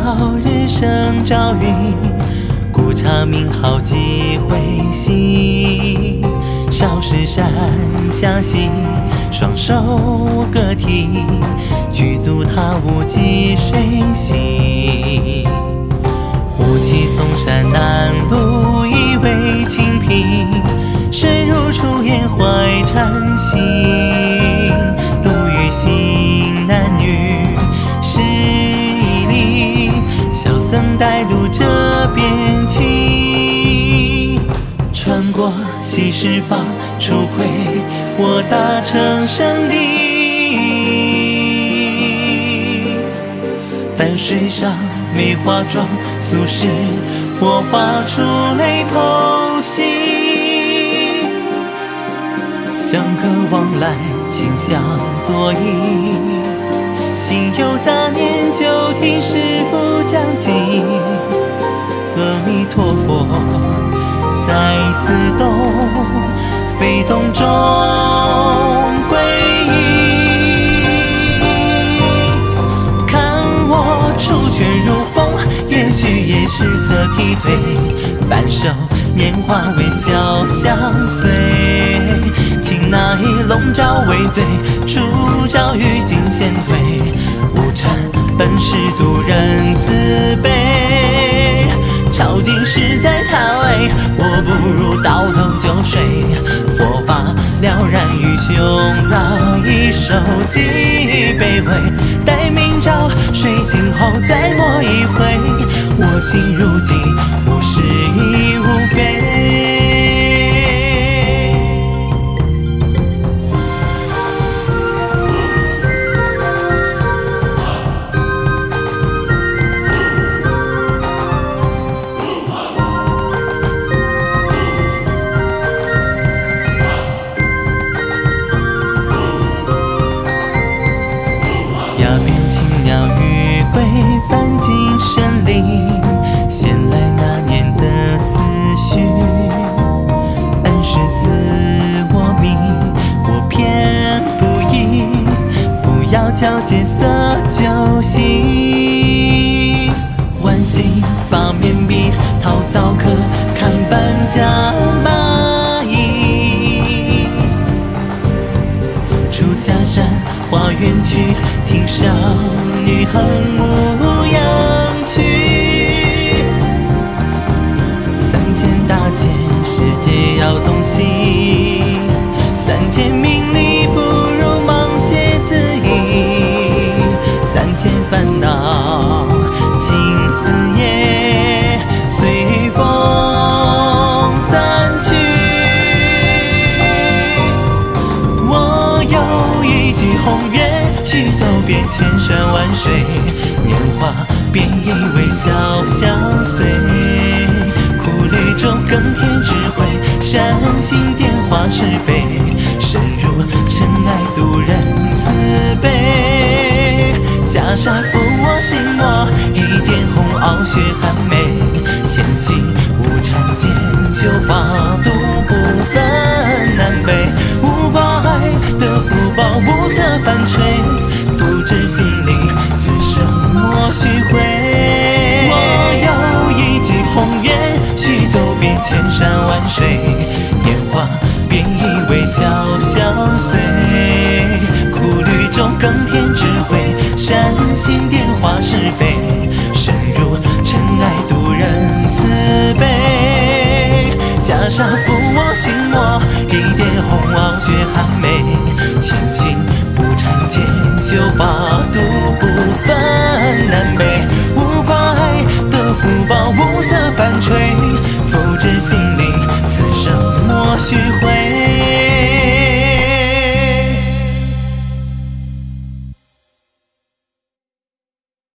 日升朝云，古刹名号几回行。少时山下行，双手各提，举足踏无迹水行。雾气嵩山南路一为清平，深入出烟怀禅心。路与行男女是一里，小僧带路这边请。穿过西石坊，初窥我大成圣地。淡水上梅花妆，素食佛法出类剖析。香客往来，清香作揖。心有杂念，就听师父讲经。阿弥陀佛，在寺洞非洞中皈依。看我出拳如风，也许也是侧踢腿，反手拈花微笑相随。请那一笼罩为罪，出招于金线腿。无禅本是渡人慈悲，超进实在太微，我不如倒头就睡。佛法了然于胸早已受几卑微，待明朝睡醒后再摸一回。我心如镜，无是亦无非。翻进森林，衔来那年的思绪。恩师赐我命，我偏不依。不要交结色就行。万幸发面壁，陶造客看搬家蚂蚁。出下山花园去，听少女哼牧羊曲。3000大千世界要洞悉，3000名利不如忙歇自已。3000烦恼尽思夜，随风散去。我有一句宏愿，去走遍千山万水，年华便以微笑相随。苦旅中更添智慧，善心点化是非，深入尘埃渡人慈悲。袈裟抚我心魔，一点红傲雪寒梅。前行无禅间，修法度不分南北。无挂碍的福报无色反吹，福至心灵，此生莫须悔。我有一句宏愿，须走遍千山万水，烟花便以微笑相随。苦旅中更添智慧，善心点化是非，深入尘埃渡人慈悲。袈裟抚我心魔，一点红傲雪寒梅。前行不禅间，修法度不分